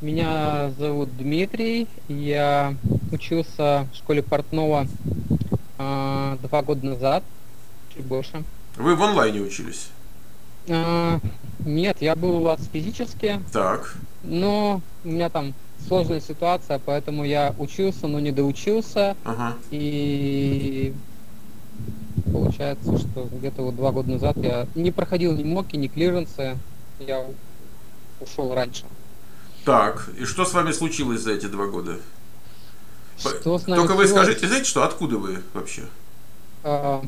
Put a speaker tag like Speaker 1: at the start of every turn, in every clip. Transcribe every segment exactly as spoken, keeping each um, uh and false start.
Speaker 1: Меня зовут Дмитрий. Я учился в школе портного а, два года назад, чуть больше.
Speaker 2: Вы в онлайне учились?
Speaker 1: А, нет, я был у вас физически,
Speaker 2: Так.
Speaker 1: но у меня там сложная ситуация, поэтому я учился, но не доучился.
Speaker 2: Ага.
Speaker 1: И получается, что где-то вот два года назад я не проходил ни моки, ни клиренсы. Я ушел раньше.
Speaker 2: Так, и что с вами случилось за эти два года? П-
Speaker 1: Что с нами
Speaker 2: Только вы
Speaker 1: случилось?
Speaker 2: скажите, знаете что, откуда вы вообще?
Speaker 1: А,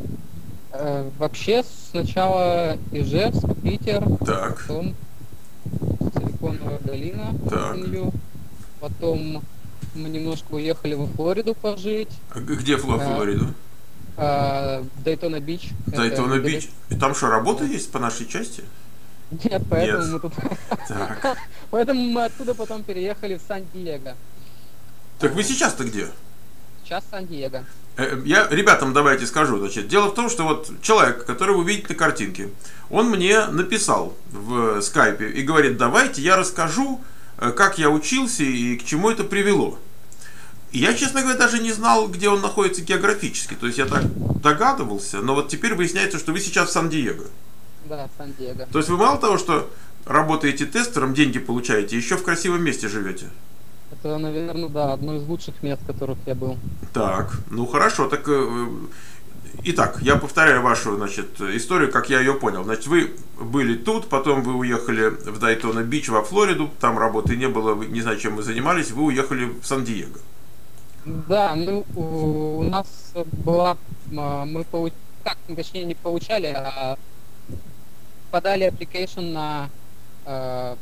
Speaker 1: э, вообще сначала Ижевск, Питер,
Speaker 2: Так,
Speaker 1: потом Силиконовая долина,
Speaker 2: так.
Speaker 1: Mountain View, потом мы немножко уехали во Флориду пожить,
Speaker 2: А г- где Фло-
Speaker 1: э,
Speaker 2: Флориду?
Speaker 1: э, Дейтона Бич, это
Speaker 2: Дайтона
Speaker 1: недалеко.
Speaker 2: Бич. И там что, работа
Speaker 1: Да.
Speaker 2: есть по нашей части?
Speaker 1: Нет,
Speaker 2: Нет.
Speaker 1: поэтому мы тут,
Speaker 2: Так.
Speaker 1: поэтому мы оттуда потом переехали в Сан-Диего.
Speaker 2: Так вы
Speaker 1: А,
Speaker 2: сейчас-то где?
Speaker 1: Сейчас Сан-Диего.
Speaker 2: Э, Я ребятам давайте скажу. Значит, дело в том, что вот человек, который вы видите на картинке, он мне написал в скайпе и говорит, давайте я расскажу, э, как я учился и к чему это привело. И я, честно говоря, даже не знал, где он находится географически. То есть я так догадывался, но вот теперь выясняется, что вы сейчас в Сан-Диего.
Speaker 1: Да, Сан-Диего.
Speaker 2: То есть вы мало того, что работаете тестером, деньги получаете, еще в красивом месте живете.
Speaker 1: Это, наверное, да, одно из лучших мест, в которых я был.
Speaker 2: Так, ну хорошо, так... э, Итак, я повторяю вашу, значит, историю, как я ее понял. Значит, вы были тут, потом вы уехали в Дайтона-Бич во Флориду, там работы не было, вы не знаю, чем вы занимались, вы уехали в Сан-Диего.
Speaker 1: Да, ну у у нас была, а, мы получ... так, точнее не получали, а подали application на э,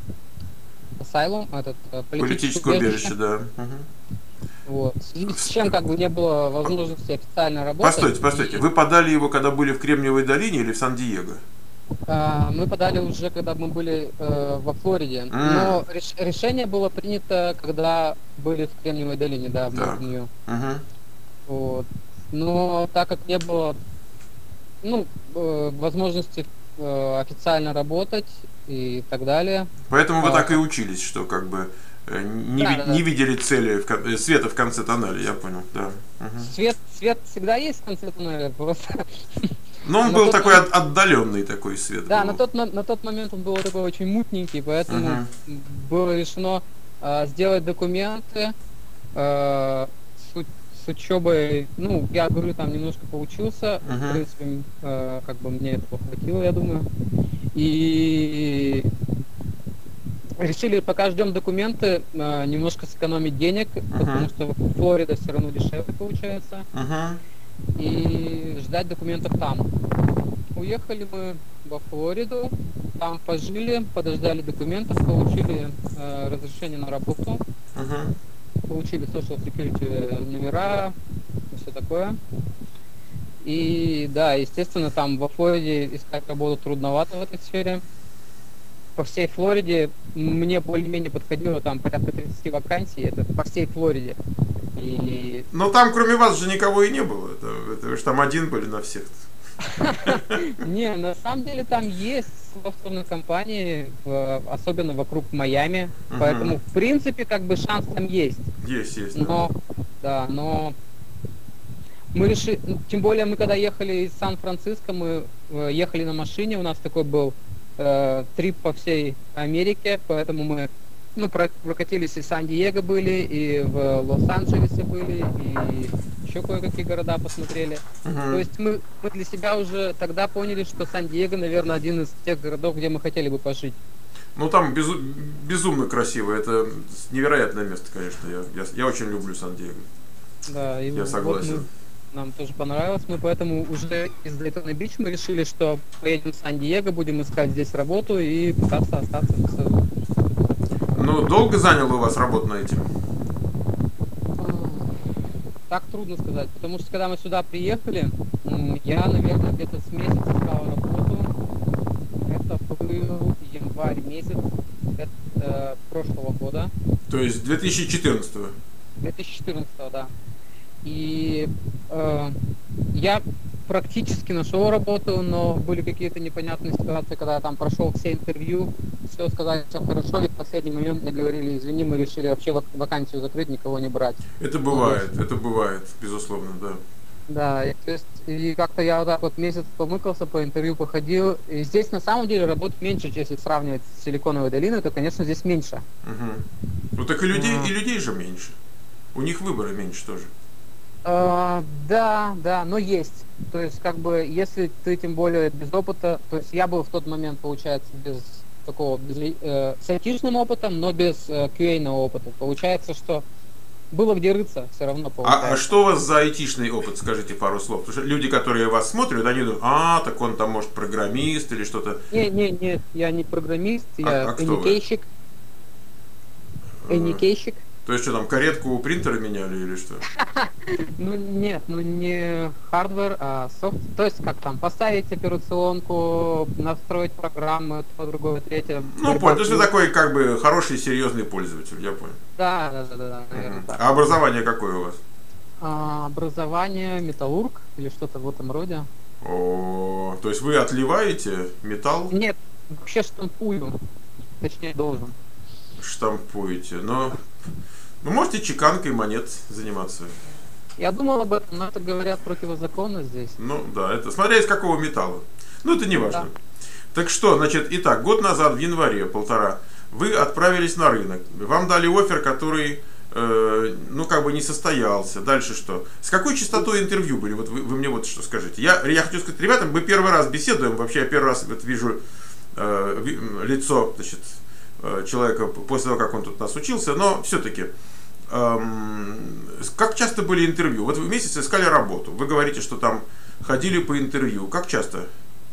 Speaker 1: asylum, этот э, политическое
Speaker 2: Политическое
Speaker 1: убежище.
Speaker 2: убежище, да. Мгм.
Speaker 1: Вот. В связи с чем как бы не было возможности официально работать.
Speaker 2: Постойте, постойте,
Speaker 1: И
Speaker 2: вы подали его, когда были в Кремниевой долине или в Сан-Диего?
Speaker 1: а, мы подали уже, когда мы были э, во Флориде.
Speaker 2: М,
Speaker 1: Но реш- решение было принято, когда были в Кремниевой долине, да, в
Speaker 2: Так.
Speaker 1: Mountain View.
Speaker 2: Мгм.
Speaker 1: Вот. Но так как не было ну, э, возможности э, официально работать и так далее.
Speaker 2: Поэтому вы так и
Speaker 1: А,
Speaker 2: учились, что как бы э, не,
Speaker 1: да,
Speaker 2: ви-
Speaker 1: да,
Speaker 2: не
Speaker 1: да.
Speaker 2: видели цели, в кон- э, света в конце тоннеля, я понял, да. Мгм.
Speaker 1: Свет, свет всегда есть в конце туннеля, просто
Speaker 2: Но он
Speaker 1: на
Speaker 2: был
Speaker 1: тот
Speaker 2: такой
Speaker 1: момент,
Speaker 2: от- отдаленный такой свет
Speaker 1: да, на
Speaker 2: был.
Speaker 1: тот, мо- на тот момент он был такой очень мутненький, поэтому
Speaker 2: Мгм.
Speaker 1: было решено а, сделать документы а, с, у- с учебой. Ну, я говорю, там немножко поучился, в
Speaker 2: Мгм.
Speaker 1: принципе, а, как бы мне этого хватило, я думаю. И решили, пока ждем документы, а, немножко сэкономить денег, потому
Speaker 2: Мгм.
Speaker 1: что Флорида все равно дешевле получается,
Speaker 2: Мгм.
Speaker 1: и ждать документов там. Уехали мы во Флориду, там пожили, подождали документов, получили э, разрешение на работу,
Speaker 2: Мгм.
Speaker 1: получили social security номера и все такое. И да, естественно, там во Флориде искать работу трудновато в этой сфере. По всей Флориде мне более-менее подходило там порядка тридцать вакансий, это по всей Флориде. И
Speaker 2: Но там кроме вас же никого и не было. Это, это вы же там один были на всех.
Speaker 1: не, на самом деле там есть софтверные компании, в- особенно вокруг Майами,
Speaker 2: Мгм.
Speaker 1: поэтому в принципе как бы шанс там есть.
Speaker 2: Есть, есть, да.
Speaker 1: Но да, но мы решили, тем более мы когда ехали из Сан-Франциско, мы э, ехали на машине, у нас такой был э, трип по всей Америке, поэтому мы ну, про- прокатились и в Сан-Диего были, и в Лос-Анджелесе были, и еще кое-какие города посмотрели. То
Speaker 2: Мгм.
Speaker 1: есть мы, мы для себя уже тогда поняли, что Сан-Диего, наверное, один из тех городов, где мы хотели бы пожить.
Speaker 2: Ну там безу- безумно красиво. Это невероятное место, конечно. Я, я, я очень люблю Сан-Диего.
Speaker 1: Да, и
Speaker 2: Я
Speaker 1: вот мы,
Speaker 2: согласен.
Speaker 1: нам тоже понравилось, мы поэтому уже из Дейтона Бич мы решили, что поедем в Сан-Диего, будем искать здесь работу и пытаться остаться. в-
Speaker 2: Ну, долго заняло у вас работа над этим?
Speaker 1: Так трудно сказать, потому что когда мы сюда приехали, м, я, наверное, где-то с месяца искал работу. Это был январь месяц э, э, прошлого года,
Speaker 2: То есть две тысячи четырнадцатого.
Speaker 1: две тысячи четырнадцатого, да. И э, я практически нашел работу, но были какие-то непонятные ситуации, когда я там прошел все интервью, все сказали, все хорошо, и в последний момент мне говорили, извини, мы решили вообще вак- вакансию закрыть, никого не брать.
Speaker 2: Это
Speaker 1: Ну, то есть,
Speaker 2: бывает, это бывает, безусловно, да.
Speaker 1: да, и, то есть, и как-то я вот так вот месяц помыкался, по интервью походил, и здесь на самом деле работ меньше, если сравнивать с Силиконовой долиной, то, конечно, здесь меньше.
Speaker 2: Мгм. Ну так и людей,
Speaker 1: А,
Speaker 2: и людей же меньше. У них выбора меньше тоже.
Speaker 1: а, да, да, но есть. То есть, как бы, если ты тем более без опыта, то есть я был в тот момент, получается, без такого, без, э, с айтишным опытом, но без э, кью эй-ного опыта. Получается, что было где рыться, все равно
Speaker 2: А, а
Speaker 1: получается.
Speaker 2: что у вас за айтишный опыт, скажите пару слов? Потому что люди, которые вас смотрят, они думают, а, так он там может программист или что-то.
Speaker 1: Не, не, не, я не программист,
Speaker 2: А,
Speaker 1: я
Speaker 2: а кто вы?
Speaker 1: эникейщик,
Speaker 2: Э,
Speaker 1: эникейщик.
Speaker 2: То есть что там, каретку у принтера меняли или что?
Speaker 1: Ну нет, ну не хардвер, а софт. То есть как там, поставить операционку, настроить программы, то, другое, третье.
Speaker 2: Ну,
Speaker 1: борьба
Speaker 2: понял. То
Speaker 1: с
Speaker 2: есть вы
Speaker 1: вирусом.
Speaker 2: такой, как бы, хороший, серьезный пользователь, я понял.
Speaker 1: Да, да, да, да, да, наверное,
Speaker 2: Мгм.
Speaker 1: так.
Speaker 2: А образование какое у вас?
Speaker 1: А, образование металлург или что-то в этом роде.
Speaker 2: О, то есть вы отливаете металл,
Speaker 1: Нет, вообще штампую. Точнее, должен.
Speaker 2: штампуете, но вы можете чеканкой монет заниматься.
Speaker 1: Я думал об этом, но это, говорят, противозаконно здесь.
Speaker 2: Ну, да, это смотря из какого металла. Ну, это не важно.
Speaker 1: Да.
Speaker 2: Так что, значит, итак, год назад, в январе, полтора, вы отправились на рынок. Вам дали оффер, который, э, ну, как бы не состоялся. Дальше что? С какой частотой интервью были? Вот вы, вы мне вот что скажите. Я, я хочу сказать, ребята, мы первый раз беседуем. Вообще, я первый раз вот вижу э, ви- лицо, значит, э, человека после того, как он тут нас учился. Но все-таки, эм, как часто были интервью? Вот вы месяц искали работу. Вы говорите, что там ходили по интервью. Как часто?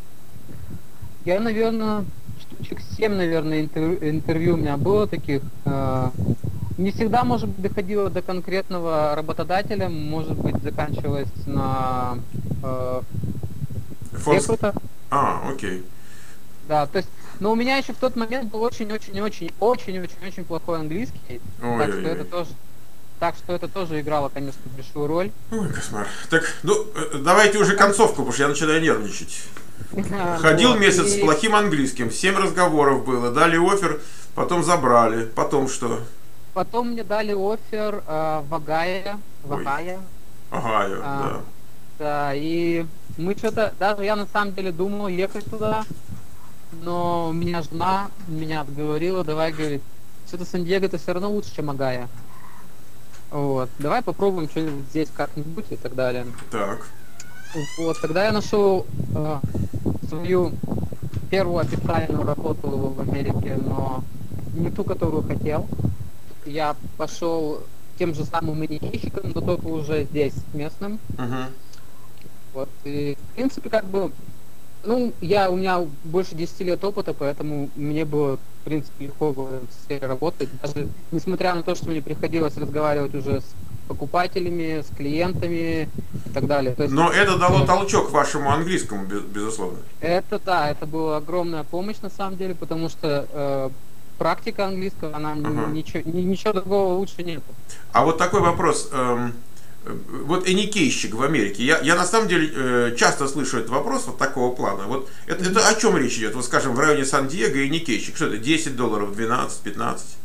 Speaker 1: Я, наверное, штучек семь, наверное, интервью, интервью у меня было таких. Э, Не всегда, может быть, доходило до конкретного работодателя, может быть, заканчивалось на э,
Speaker 2: Фон-
Speaker 1: рекрута.
Speaker 2: А, окей.
Speaker 1: Да, то есть, но у меня еще в тот момент был очень-очень-очень-очень-очень-очень плохой английский, так что это
Speaker 2: Ой-ой-ой.
Speaker 1: тоже, так что это тоже играло, конечно, большую роль.
Speaker 2: Ой, кошмар. Так, ну, э, давайте уже концовку, потому что я начинаю нервничать. Ходил
Speaker 1: Вот,
Speaker 2: месяц с
Speaker 1: и
Speaker 2: плохим английским, семь разговоров было, дали оффер, потом забрали, потом что?
Speaker 1: потом мне дали оффер э, в Огайо, в
Speaker 2: Ой.
Speaker 1: Огайо,
Speaker 2: Огайо,
Speaker 1: а,
Speaker 2: да.
Speaker 1: да, и мы что-то, даже я на самом деле думал ехать туда, но у меня жена меня отговорила, давай, говорит, что-то Сан-Диего это все равно лучше, чем Огайо. Вот, давай попробуем что-нибудь здесь как-нибудь и так далее.
Speaker 2: Так.
Speaker 1: Вот, тогда я нашел э, свою первую официальную работу в Америке, но не ту, которую хотел. Я пошел тем же самым эникейщиком, но только уже здесь, местным.
Speaker 2: Угу.
Speaker 1: Вот, и, в принципе, как бы, ну, я, у меня больше десяти лет опыта, поэтому мне было, в принципе, легко в этой сфере работать. Даже несмотря на то, что мне приходилось разговаривать уже с покупателями, с клиентами и так далее. То есть,
Speaker 2: Но это дало толчок вашему английскому, без- безусловно.
Speaker 1: это, да, это была огромная помощь, на самом деле, потому что э, практика английского, она н-
Speaker 2: Ага.
Speaker 1: ничего, ни- ничего другого лучше нет.
Speaker 2: А вот такой вопрос. эм, э, Вот эникейщик в Америке. Я, я на самом деле э, часто слышу этот вопрос вот такого плана. Вот это, это о чем речь идет? Вот скажем, в районе Сан-Диего эникейщик. Что это? десять долларов, двенадцать, пятнадцать?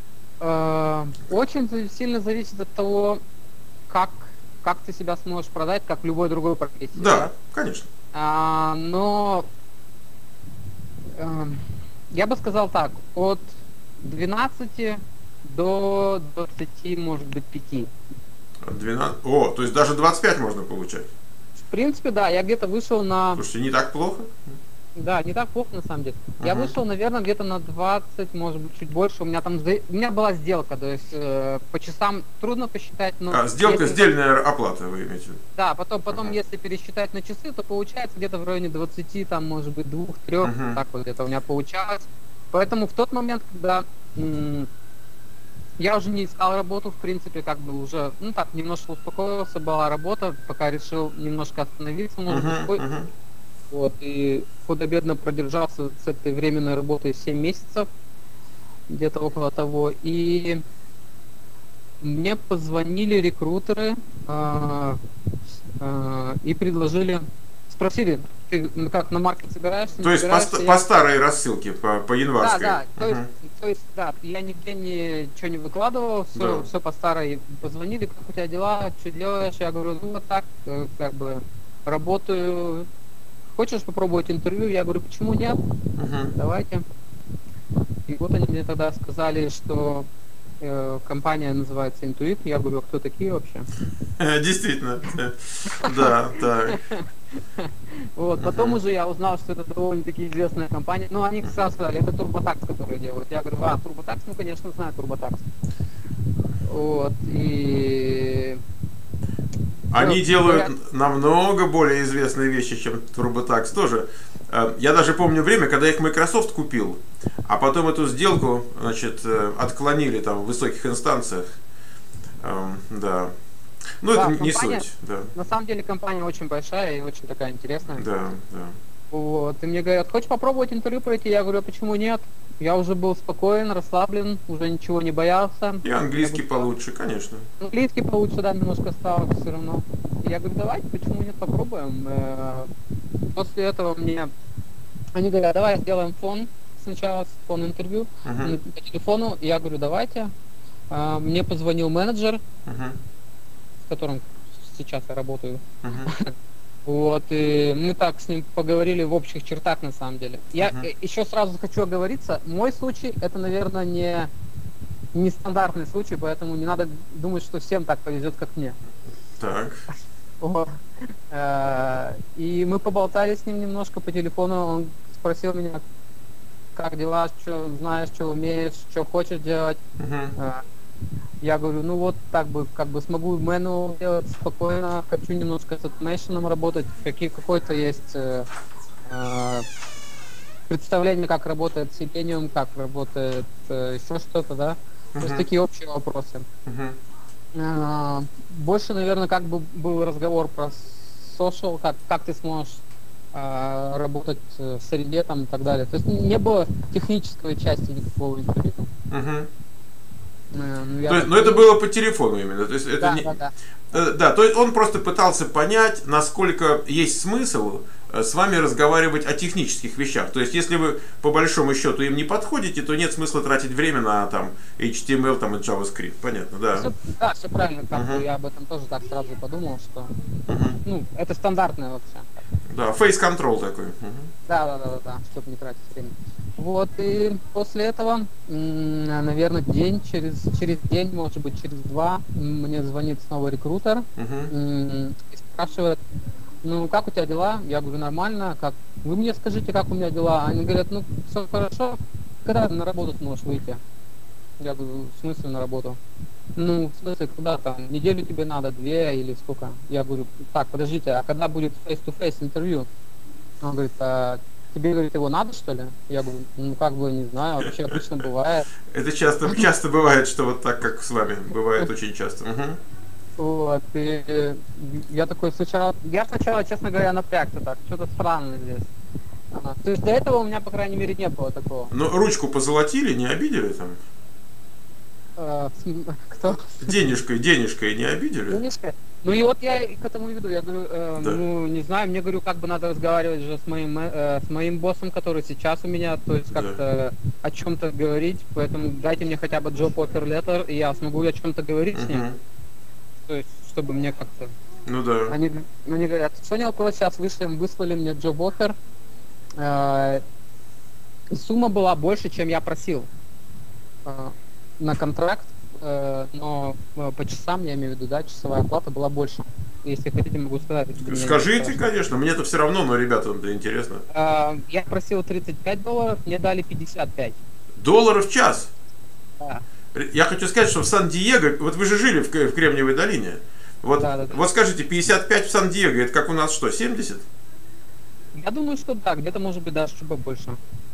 Speaker 1: Э, очень за- сильно зависит от того, как, как ты себя сможешь продать, как в любой другой профессии.
Speaker 2: Да, конечно.
Speaker 1: А, но эм, я бы сказал так, от двенадцати до двадцати, может быть, пяти.
Speaker 2: двенадцать. О, то есть даже двадцать пять можно получать.
Speaker 1: В принципе, да, я где-то вышел на...
Speaker 2: Слушайте, не так плохо.
Speaker 1: Да, не так плохо на самом деле. Я
Speaker 2: Мгм.
Speaker 1: вышел, наверное, где-то на двадцать, может быть, чуть больше. У меня там за- у меня была сделка, то есть э, по часам трудно посчитать, но
Speaker 2: А, сделка,
Speaker 1: если-
Speaker 2: сдельная оплата, вы имеете в виду?
Speaker 1: Да, потом, потом
Speaker 2: Ага.
Speaker 1: если пересчитать на часы, то получается где-то в районе двадцати, там, может быть, двух-трех,
Speaker 2: Мгм.
Speaker 1: так вот где-то у меня получалось. Поэтому в тот момент, когда м, я уже не искал работу, в принципе, как бы уже, ну так, немножко успокоился, была работа, пока решил немножко остановиться, может быть,
Speaker 2: Мгм,
Speaker 1: ой,
Speaker 2: мгм.
Speaker 1: вот, и худо-бедно продержался с этой временной работой семь месяцев, где-то около того, и мне позвонили рекрутеры а, а, и предложили, спросили, ты ну, как на маркет собираешься, не
Speaker 2: То есть по,
Speaker 1: собираешься,
Speaker 2: по
Speaker 1: я...
Speaker 2: старой рассылке, по, по январской?
Speaker 1: Да, да, то
Speaker 2: Угу.
Speaker 1: есть, то есть, да, я нигде ничего не выкладывал, все,
Speaker 2: Да.
Speaker 1: все по старой. Позвонили, как у тебя дела, что делаешь? Я говорю, ну вот так, э, как бы, работаю. Хочешь попробовать интервью? Я говорю, почему нет?
Speaker 2: Угу.
Speaker 1: Давайте. И вот они мне тогда сказали, что э, компания называется Intuit. Я говорю, а кто такие вообще?
Speaker 2: Действительно. Да, так.
Speaker 1: Вот, потом уже я узнал, что это довольно-таки известная компания. Ну, они сразу сказали, это TurboTax, который делают. Я говорю, а, TurboTax? Ну, конечно, знаю TurboTax. Вот, и...
Speaker 2: Они
Speaker 1: Ну,
Speaker 2: делают
Speaker 1: говорят-
Speaker 2: намного более известные вещи, чем TurboTax тоже. Э, Я даже помню время, когда их Microsoft купил, а потом эту сделку, значит, э, отклонили там в высоких инстанциях. Эм, Да. Ну,
Speaker 1: Да,
Speaker 2: это не
Speaker 1: компания-
Speaker 2: суть. Да,
Speaker 1: На самом деле компания очень большая и очень такая интересная.
Speaker 2: да, да.
Speaker 1: Вот, и мне говорят, хочешь попробовать интервью пройти? Я говорю, а почему нет? Я уже был спокоен, расслаблен, уже ничего не боялся.
Speaker 2: И английский
Speaker 1: Я говорю,
Speaker 2: получше, конечно.
Speaker 1: английский получше, да, немножко стало все равно. И я говорю, давайте, почему нет, попробуем. Э, После этого мне они говорят, давай сделаем фон сначала, фон интервью
Speaker 2: Мгм.
Speaker 1: по телефону. Я говорю, давайте. А, Мне позвонил менеджер,
Speaker 2: Мгм.
Speaker 1: с которым сейчас я работаю.
Speaker 2: Мгм.
Speaker 1: Вот, и мы так с ним поговорили в общих чертах на самом деле. Я
Speaker 2: Мгм.
Speaker 1: э, еще сразу хочу оговориться, мой случай это, наверное, не нестандартный случай, поэтому не надо думать, что всем так повезет, как мне.
Speaker 2: Так.
Speaker 1: Вот. Э, И мы поболтали с ним немножко по телефону, он спросил меня, как дела, что знаешь, что умеешь, что хочешь делать.
Speaker 2: Мгм.
Speaker 1: Э, Я говорю, ну вот так бы, как бы смогу manual делать спокойно, хочу немножко с automation работать, какие какой-то есть э, э, представление, как работает Selenium, как работает э, еще что-то, да. То есть
Speaker 2: Мгм.
Speaker 1: такие общие вопросы.
Speaker 2: Мгм.
Speaker 1: Э, Больше, наверное, как бы был разговор про social, как, как ты сможешь э, работать в среде там и так далее. То есть не было технической части никакого интервью.
Speaker 2: Мгм.
Speaker 1: Э, ну, я
Speaker 2: То есть,
Speaker 1: так
Speaker 2: но это
Speaker 1: понял.
Speaker 2: было по телефону именно. То есть это
Speaker 1: Да,
Speaker 2: не...
Speaker 1: да, да.
Speaker 2: Э, Да, то есть он просто пытался понять, насколько есть смысл э, с вами разговаривать о технических вещах. То есть, если вы по большому счету им не подходите, то нет смысла тратить время на там эйч ти эм эл там, и JavaScript. Понятно, да.
Speaker 1: Всё- да, все правильно, как бы
Speaker 2: Мгм.
Speaker 1: я об этом тоже так сразу и подумал, что
Speaker 2: Мгм.
Speaker 1: ну, это стандартное вообще.
Speaker 2: Да, face control такой. Мгм.
Speaker 1: Да, да, да, да, да, чтобы не тратить время. Вот, и после этого, наверное, день, через, через день, может быть, через два, м, мне звонит снова рекрутер
Speaker 2: Мгм.
Speaker 1: м, и спрашивает, ну, как у тебя дела? Я говорю, нормально, как? Вы мне скажите, как у меня дела? Они говорят, ну, все хорошо, когда на работу сможешь выйти? Я говорю, в смысле на работу? Ну, в смысле, куда там? Неделю тебе надо, две или сколько? Я говорю, так, подождите, а когда будет face-to-face интервью? Он говорит, а тебе, говорит, его надо, что ли? Я говорю, ну, как бы, не знаю, вообще обычно бывает.
Speaker 2: Это часто, часто бывает, что вот так, как с вами. Бывает очень часто. Мгм.
Speaker 1: Вот, и э, я такой сначала, я сначала, честно говоря, напрягся так, что-то странное здесь. Ага. То есть до этого у меня, по крайней мере, не было такого.
Speaker 2: Но ручку позолотили, не обидели там?
Speaker 1: Э, см- Кто?
Speaker 2: Денежкой, денежкой не обидели?
Speaker 1: Денежка? Ну и вот я и к этому и веду. Я говорю, э,
Speaker 2: Да.
Speaker 1: ну не знаю, мне говорю, как бы надо разговаривать же с моим э, с моим боссом, который сейчас у меня, то есть
Speaker 2: Да.
Speaker 1: как-то о чем-то говорить, поэтому дайте мне хотя бы job offer letter, и я смогу о чем-то говорить с ним,
Speaker 2: Мгм.
Speaker 1: то есть чтобы мне как-то.
Speaker 2: Ну да.
Speaker 1: Они, они говорят, понял, сейчас вышлем, выслали мне job offer, э, и сумма была больше, чем я просил э, на контракт. Э, но э, по часам, я имею в виду, да, часовая оплата была больше. Если хотите, могу сказать. если меня не
Speaker 2: Скажите,
Speaker 1: спрашивают.
Speaker 2: конечно, мне-то все равно, но ребятам это интересно.
Speaker 1: Э, Я просил тридцать пять долларов, мне дали пятьдесят пять.
Speaker 2: Долларов в час.
Speaker 1: Да.
Speaker 2: Я хочу сказать, что в Сан-Диего, вот вы же жили в, К- в Кремниевой долине. Вот,
Speaker 1: Да, да, да.
Speaker 2: вот скажите, пятьдесят пять в Сан-Диего, это как у нас что, семьдесят?
Speaker 1: Я думаю, что да, где-то может быть даже чуть больше.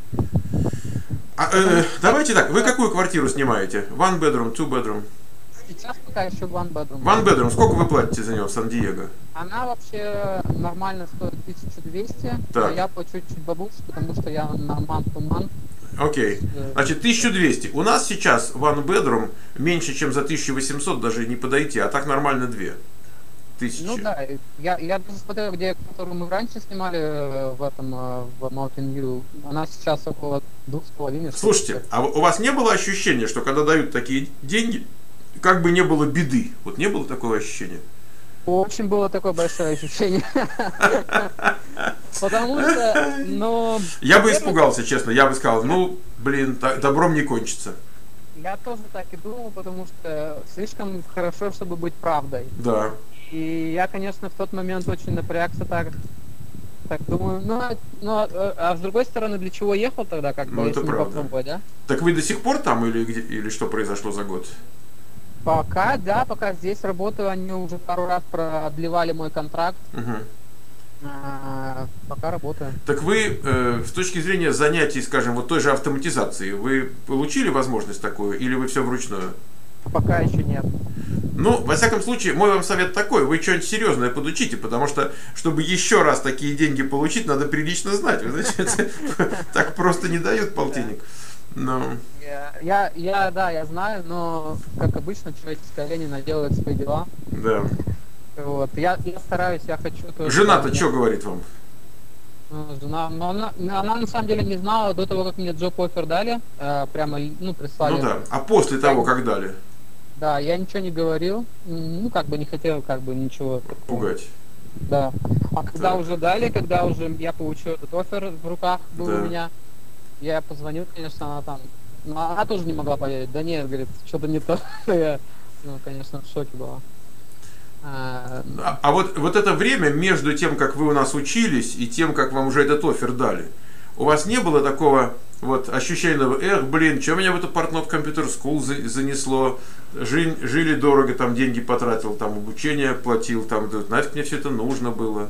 Speaker 2: А, э, давайте так, вы какую квартиру снимаете? One bedroom, two bedroom?
Speaker 1: Сейчас пока еще one bedroom.
Speaker 2: One bedroom, сколько вы платите за него в Сан-Диего?
Speaker 1: Она вообще нормально стоит тысяча двести,
Speaker 2: Так.
Speaker 1: а я плачу чуть побольше, потому что я на month to month.
Speaker 2: Окей. Значит, тысяча двести. У нас сейчас one bedroom меньше, чем за тысячу восемьсот даже не подойти, а так нормально две. тысячи.
Speaker 1: Ну да, я, я даже смотрел, где, которую мы раньше снимали э, в этом, э, в Mountain View, она сейчас около двух с половиной.
Speaker 2: Слушайте, а у вас не было ощущения, что когда дают такие деньги, как бы не было беды? Вот не было такого ощущения?
Speaker 1: Очень было такое большое ощущение. Потому что, ну...
Speaker 2: Я бы испугался, честно. Я бы сказал, ну, блин, добром не кончится.
Speaker 1: Я тоже так и думал, потому что слишком хорошо, чтобы быть правдой.
Speaker 2: Да.
Speaker 1: И я, конечно, в тот момент очень напрягся так. Так думаю, ну, ну а, а с другой стороны, для чего ехал тогда, как бы,
Speaker 2: ну,
Speaker 1: если
Speaker 2: это
Speaker 1: не
Speaker 2: правда.
Speaker 1: попробовать, да?
Speaker 2: Так вы до сих пор там или, где, или что произошло за год?
Speaker 1: Пока, да, пока здесь работаю, они уже пару раз продлевали мой контракт.
Speaker 2: Угу.
Speaker 1: А, пока работаю.
Speaker 2: Так вы, э, с точки зрения занятий, скажем, вот той же автоматизации, вы получили возможность такую или вы все вручную?
Speaker 1: Пока еще нет.
Speaker 2: Ну, во всяком случае, мой вам совет такой, вы что-нибудь серьезное подучите, потому что, чтобы еще раз такие деньги получить, надо прилично знать. Вы знаете, так просто не дают полтинник. Но...
Speaker 1: Я, я, да, я знаю, но, как обычно, человеческое лень делает свои дела.
Speaker 2: Да.
Speaker 1: Вот, я, я стараюсь, я хочу...
Speaker 2: Жена-то что говорит вам?
Speaker 1: Жена, но она, она на самом деле не знала до того, как мне джоб-оффер дали, э, прямо, ну, прислали.
Speaker 2: Ну да, а после того,
Speaker 1: я,
Speaker 2: как дали?
Speaker 1: Да, я ничего не говорил, ну, как бы не хотел, как бы, ничего.
Speaker 2: Пугать.
Speaker 1: Да. А когда
Speaker 2: так.
Speaker 1: уже дали, когда уже я получил этот оффер в руках был
Speaker 2: да.
Speaker 1: у меня, я позвонил, конечно, она там, но она тоже не могла поверить. Да нет, говорит, что-то не то. Я, ну, конечно, в шоке была.
Speaker 2: А, а вот, вот это время между тем, как вы у нас учились, и тем, как вам уже этот оффер дали, у вас не было такого вот ощущения, эх, блин, что меня в эту Портнов компьютер скул занесло, жили, жили дорого, там деньги потратил, там обучение платил, там, нафиг мне все это нужно было?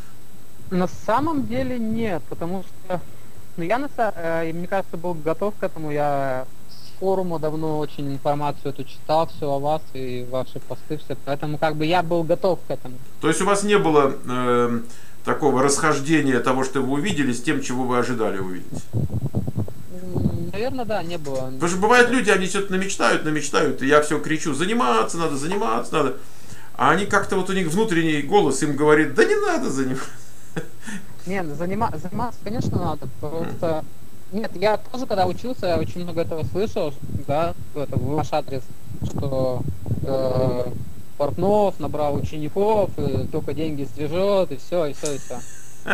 Speaker 1: На самом деле нет, потому что ну, я, э, мне кажется, был готов к этому, я с форума давно очень информацию эту читал, все о вас и ваши посты, все, поэтому как бы я был готов к этому.
Speaker 2: То есть у вас не было э, такого расхождения того, что вы увидели, с тем, чего вы ожидали увидеть?
Speaker 1: Наверное, да, не было.
Speaker 2: Потому что бывают люди, они что-то намечтают, намечтают, и я все кричу, заниматься надо, заниматься надо. А они как-то вот у них внутренний голос им говорит, да не надо заниматься.
Speaker 1: Нет, занима заниматься, конечно, надо, просто... Нет, я тоже, когда учился, я очень много этого слышал, да, это в ваш адрес, что э, Портнов набрал учеников, и только деньги стрижет, и все, и все, и все.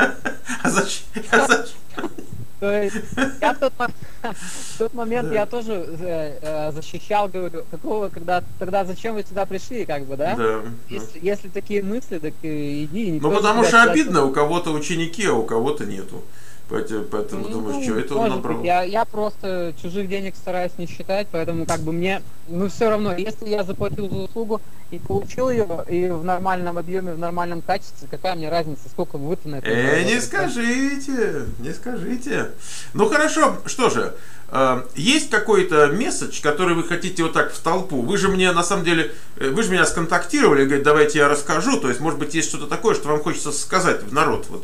Speaker 2: А зачем? А зачем?
Speaker 1: То есть, я в тот, в тот момент да. я тоже э, защищал, говорю, какого, когда, тогда зачем вы сюда пришли, как бы, да?
Speaker 2: Да.
Speaker 1: Если, если такие мысли, так иди.
Speaker 2: Ну, потому что обидно, у кого-то ученики, а у кого-то нету. Поэтому, поэтому ну, думаешь, что это он набрал?
Speaker 1: Я, я просто чужих денег стараюсь не считать, поэтому как бы мне, ну все равно, если я заплатил за услугу и получил ее, и в нормальном объеме, в нормальном качестве, какая мне разница, сколько вы-то на это?
Speaker 2: Э, не скажите, не скажите. Ну хорошо, что же, э, есть какой-то месседж, который вы хотите вот так в толпу? Вы же мне, на самом деле, вы же меня сконтактировали, говорите, давайте я расскажу, то есть, может быть, есть что-то такое, что вам хочется сказать в народ, вот.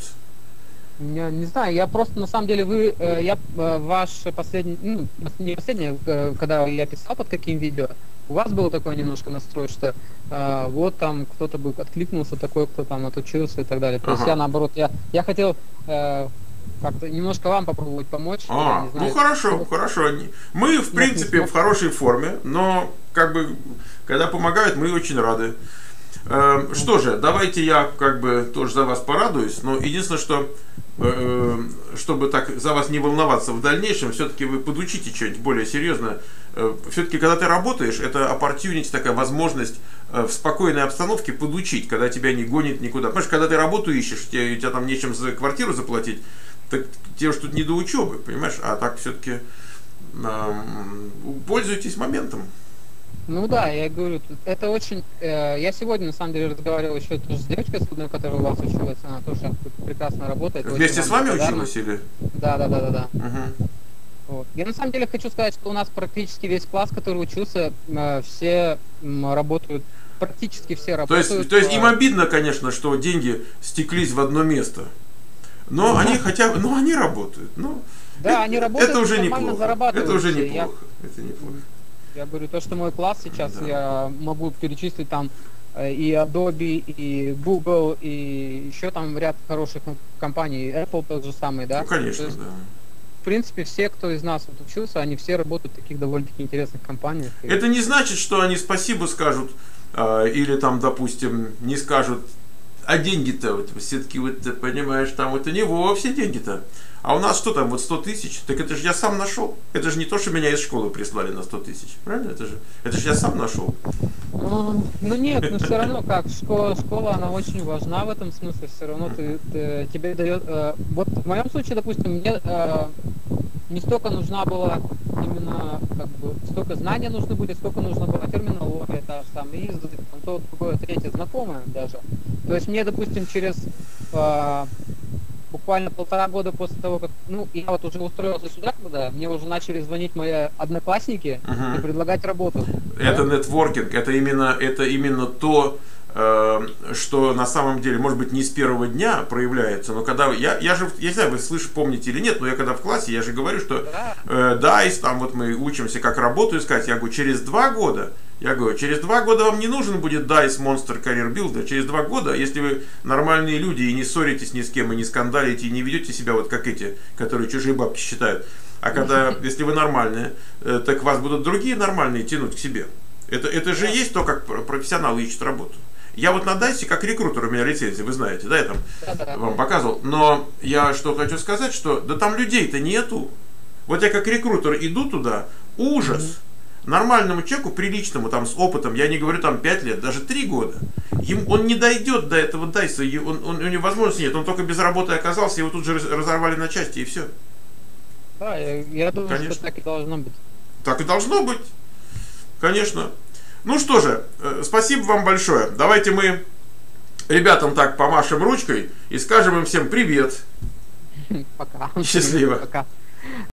Speaker 1: Я не знаю, я просто на самом деле вы, э, я э, ваш последний, ну, не последний, э, когда я писал под каким видео, у вас был такой немножко настрой, что э, вот там кто-то бы откликнулся, такой, кто там отучился и так далее. То ага. есть я наоборот, я, я хотел э, как-то немножко вам попробовать помочь.
Speaker 2: А, знаю, ну хорошо, что... хорошо. Мы в принципе в хорошей форме, но как бы когда помогают, мы очень рады. Э, что же, давайте я как бы тоже за вас порадуюсь, но единственное, что э, чтобы так за вас не волноваться в дальнейшем, все-таки вы подучите что-нибудь более серьезно. Э, все-таки, когда ты работаешь, это opportunity, такая возможность э, в спокойной обстановке подучить, когда тебя не гонит никуда. Понимаешь, когда ты работу ищешь, тебе, у тебя там нечем за квартиру заплатить, так тебе ж тут не до учебы, понимаешь, а так все-таки э, пользуйтесь моментом.
Speaker 1: Ну да, я говорю, это очень... Э, я сегодня, на самом деле, разговаривал еще тоже с девочкой, с одной, которая у вас училась, она тоже прекрасно работает.
Speaker 2: Вместе с вами училась или?
Speaker 1: Да, да, да, да, да.
Speaker 2: Угу.
Speaker 1: Вот. Я на самом деле хочу сказать, что у нас практически весь класс, который учился, э, все э, работают, практически все работают.
Speaker 2: То есть, то есть им обидно, конечно, что деньги стеклись в одно место, но ну, они хотя бы, ну они работают. Ну,
Speaker 1: да,
Speaker 2: это,
Speaker 1: они работают,
Speaker 2: это уже неплохо.
Speaker 1: Зарабатывают.
Speaker 2: Это уже неплохо.
Speaker 1: Я...
Speaker 2: Это неплохо.
Speaker 1: Я говорю, то, что мой класс сейчас, да. я могу перечислить там и Adobe, и Google, и еще там ряд хороших компаний, Apple тот же самый, да?
Speaker 2: Ну, конечно,
Speaker 1: есть,
Speaker 2: да.
Speaker 1: В принципе, все, кто из нас вот учился, они все работают в таких довольно-таки интересных компаниях.
Speaker 2: Это не значит, что они спасибо скажут, э, или там, допустим, не скажут, а деньги-то, вот, все-таки, вот, ты понимаешь, там это не вовсе деньги-то. А у нас что там, вот сто тысяч? Так это же я сам нашел. Это же не то, что меня из школы прислали на сто тысяч. Правильно? Это же, это же я сам нашел.
Speaker 1: Ну, ну нет, но все равно как, школа, школа, она очень важна в этом смысле, все равно ты, ты, тебе дает, э, вот в моем случае, допустим, мне э, не столько нужна была именно, как бы, столько знаний нужно будет, сколько нужно было терминология, та же самая, язык, там, то, другое, третье, знакомое даже. То есть мне, допустим, через э, буквально полтора года после того, как, ну, я вот уже устроился сюда, когда мне уже начали звонить мои одноклассники
Speaker 2: Угу.
Speaker 1: и предлагать работу.
Speaker 2: Это
Speaker 1: Да?
Speaker 2: нетворкинг, это именно, это именно то, э, что на самом деле, может быть, не с первого дня проявляется, но когда я, я же, я не знаю, вы слышите, помните или нет, но я когда в классе, я же говорю, что
Speaker 1: Да.
Speaker 2: э, да, и там вот мы учимся, как работу искать, я говорю, через два года, я говорю, через два года вам не нужен будет дайс Monster Career Builder, через два года, если вы нормальные люди и не ссоритесь ни с кем, и не скандалите, и не ведете себя вот как эти, которые чужие бабки считают, а когда, если вы нормальные, э, так вас будут другие нормальные тянуть к себе. Это, это же есть то, как профессионалы ищут работу. Я вот на Дайсе, как рекрутер, у меня лицензия, вы знаете, да, я там
Speaker 1: Да-да.
Speaker 2: вам показывал. Но я что хочу сказать, что да там людей-то нету. Вот я как рекрутер иду туда, ужас. Mm-hmm. Нормальному человеку, приличному, там, с опытом, я не говорю там пять лет, даже три года, им, он не дойдет до этого Дайса, он, он, у него возможности нет, он только без работы оказался, его тут же разорвали на части, и все.
Speaker 1: Да, я, я думаю,
Speaker 2: Конечно.
Speaker 1: что так и должно быть.
Speaker 2: Так и должно быть. Конечно. Ну что же, спасибо вам большое. Давайте мы ребятам так помашем ручкой и скажем им всем привет.
Speaker 1: Пока.
Speaker 2: Счастливо.
Speaker 1: Пока.